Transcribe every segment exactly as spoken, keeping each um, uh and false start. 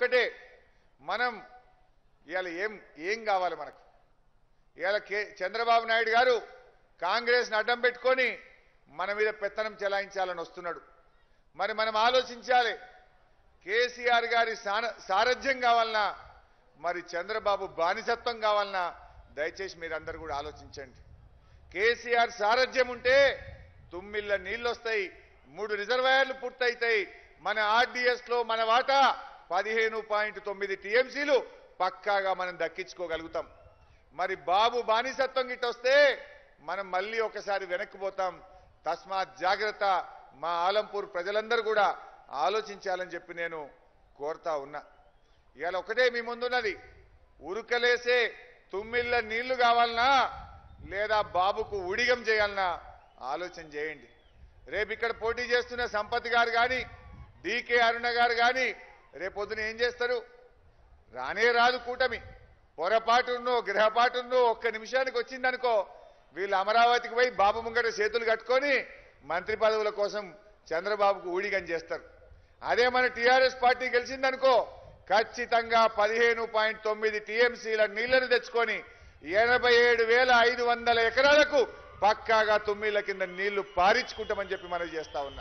ఒకటే, మనం ఇవాళ ఏం ఏం కావాలి మనకు? ఇవాళ కే చంద్రబాబు నాయుడు గారు కాంగ్రెస్ని అడ్డం పెట్టుకొని మన మీద పెత్తనం చెలాయించాలని వస్తున్నాడు. మరి మనం ఆలోచించాలి, కేసీఆర్ గారి సారథ్యం కావాలన్నా మరి చంద్రబాబు బానిసత్వం కావాలన్నా దయచేసి మీరందరూ కూడా ఆలోచించండి. కేసీఆర్ సారథ్యం ఉంటే తుమ్మిళ్ళ నీళ్ళు వస్తాయి, మూడు రిజర్వాయర్లు పూర్తయితాయి, మన ఆర్డీఎస్ లో మన వాటా పదిహేను పాయింట్ తొమ్మిది టీఎంసీలు పక్కాగా మనం దక్కించుకోగలుగుతాం. మరి బాబు బానిసత్వం గిట్ట వస్తే మనం మళ్ళీ ఒకసారి వెనక్కి పోతాం. తస్మాత్ జాగ్రత్త. మా ఆలంపూర్ ప్రజలందరూ కూడా ఆలోచించాలని చెప్పి నేను కోరుతా ఉన్నా. ఇవాళ ఒకటే మీ ముందున్నది, ఉరుకలేసే తుమ్మిళ్ళ నీళ్లు కావాలన్నా లేదా బాబుకు ఉడిగం చేయాలన్నా ఆలోచన చేయండి. రేపు ఇక్కడ పోటీ చేస్తున్న సంపత్ గారు కానీ డీకే అరుణ గారు కానీ రేపొద్దున ఏం చేస్తారు? రానే రాదు కూటమి. పొరపాటున్నో గ్రహపాటున్నో ఒక్క నిమిషానికి వచ్చిందనుకో వీళ్ళు అమరావతికి పోయి బాబు ముంగట చేతులు కట్టుకొని మంత్రి పదవుల కోసం చంద్రబాబుకు ఊడిగం చేస్తారు. అదే మన టీఆర్ఎస్ పార్టీ గెలిచిందనుకో ఖచ్చితంగా పదిహేను పాయింట్ తొమ్మిది టీఎంసీల నీళ్లను తెచ్చుకొని ఎనభై ఏడు వేల ఐదు వందల ఎకరాలకు పక్కాగా తుమ్మిళ్ల కింద నీళ్లు పారించుకుంటామని చెప్పి మనం చేస్తా ఉన్నా.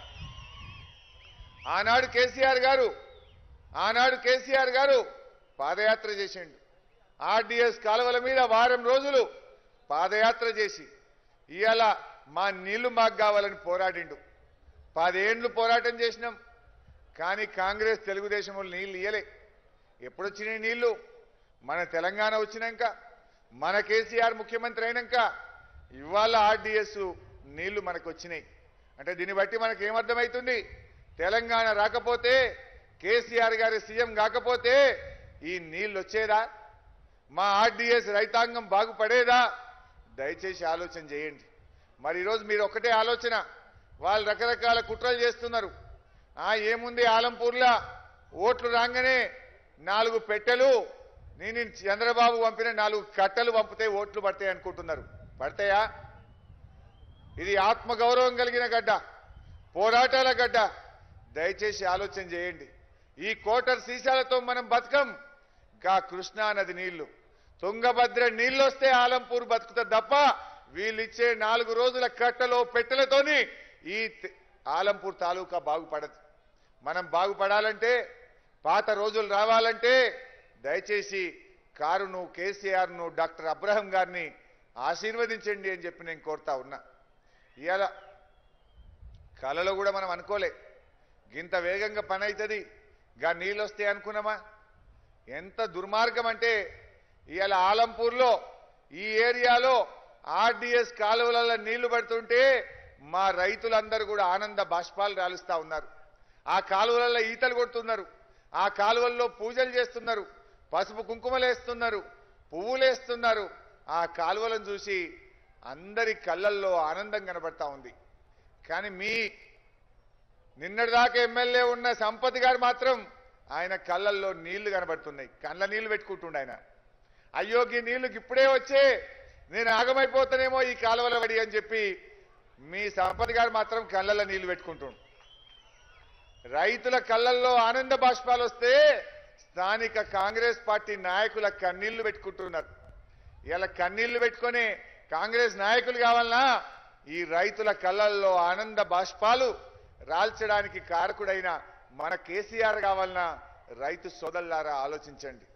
ఆనాడు కేసీఆర్ గారు ఆనాడు కేసీఆర్ గారు పాదయాత్ర చేసిండు. ఆర్డీఎస్ కాలువల మీద వారం రోజులు పాదయాత్ర చేసి ఇవాళ మా నీళ్లు మాకు కావాలని పోరాడిండు. పదేండ్లు పోరాటం చేసినాం, కానీ కాంగ్రెస్ తెలుగుదేశం వాళ్ళు నీళ్లు ఇయ్యలే. ఎప్పుడొచ్చినాయి నీళ్లు? మన తెలంగాణ వచ్చినాక, మన కేసీఆర్ ముఖ్యమంత్రి అయినాక ఇవాళ ఆర్డీఎస్ నీళ్లు మనకు వచ్చినాయి. అంటే దీన్ని బట్టి మనకు ఏమర్థమవుతుంది? తెలంగాణ రాకపోతే, కేసీఆర్ గారి సీఎం కాకపోతే ఈ నీళ్లు వచ్చేదా? మా ఆర్డీఎస్ రైతాంగం బాగుపడేదా? దయచేసి ఆలోచన చేయండి. మరి ఈరోజు మీరు ఒకటే ఆలోచన, వాళ్ళు రకరకాల కుట్రలు చేస్తున్నారు. ఆ ఏముంది, ఆలంపూర్లో ఓట్లు రాగానే నాలుగు పెట్టెలు, నేను చంద్రబాబు పంపిన నాలుగు కట్టలు పంపితే ఓట్లు పడతాయి అనుకుంటున్నారు. పడతాయా? ఇది ఆత్మగౌరవం కలిగిన గడ్డ, పోరాటాల గడ్డ. దయచేసి ఆలోచన చేయండి. ఈ కోటర్ సీసాలతో మనం బతకం. గా కృష్ణా నది నీళ్లు, తుంగభద్ర నీళ్లు వస్తే ఆలంపూర్ బతుకుతుంది తప్ప వీళ్ళిచ్చే నాలుగు రోజుల కట్టలో పెట్టెలతోని ఈ ఆలంపూర్ తాలూకా బాగుపడదు. మనం బాగుపడాలంటే, పాత రోజులు రావాలంటే దయచేసి కారును, కేసీఆర్ను, డాక్టర్ అబ్రహం గారిని ఆశీర్వదించండి అని చెప్పి నేను కోరుతా ఉన్నా. ఇవాళ కళలో కూడా మనం అనుకోలే గింత వేగంగా పని అవుతుంది, గా నీళ్ళు వస్తాయి అనుకున్నామా? ఎంత దుర్మార్గం అంటే ఇవాళ ఆలంపూర్లో ఈ ఏరియాలో ఆర్డీఎస్ కాలువలలో నీళ్లు పడుతుంటే మా రైతులందరూ కూడా ఆనంద బాష్పాలు రాలుస్తా ఉన్నారు. ఆ కాలువలలో ఈతలు కొడుతున్నారు, ఆ కాలువల్లో పూజలు చేస్తున్నారు, పసుపు కుంకుమలేస్తున్నారు, పువ్వులేస్తున్నారు. ఆ కాలువలను చూసి అందరి కళ్ళల్లో ఆనందం కనబడతా ఉంది. కానీ మీ నిన్నటిదాకా ఎమ్మెల్యే ఉన్న సంపత్ గారు మాత్రం ఆయన కళ్ళల్లో నీళ్లు కనబడుతున్నాయి. కళ్ళ నీళ్లు పెట్టుకుంటుండ ఆయన. అయ్యోకి నీళ్లుకి ఇప్పుడే వచ్చే నేను ఆగమైపోతానేమో ఈ కాలువల పడి అని చెప్పి మీ సంపత్ గారు మాత్రం కళ్ళల్లో నీళ్లు పెట్టుకుంటుండు. రైతుల కళ్ళల్లో ఆనంద బాష్పాలు వస్తే స్థానిక కాంగ్రెస్ పార్టీ నాయకుల కన్నీళ్లు పెట్టుకుంటున్నారు. ఇలా కన్నీళ్లు పెట్టుకొని కాంగ్రెస్ నాయకులు కావాలన్నా ఈ రైతుల కళ్ళల్లో ఆనంద బాష్పాలు రాల్చడానికి కారకుడైన మన కేసీఆర్ కావాలన్నా రైతు సోదరులారా ఆలోచించండి.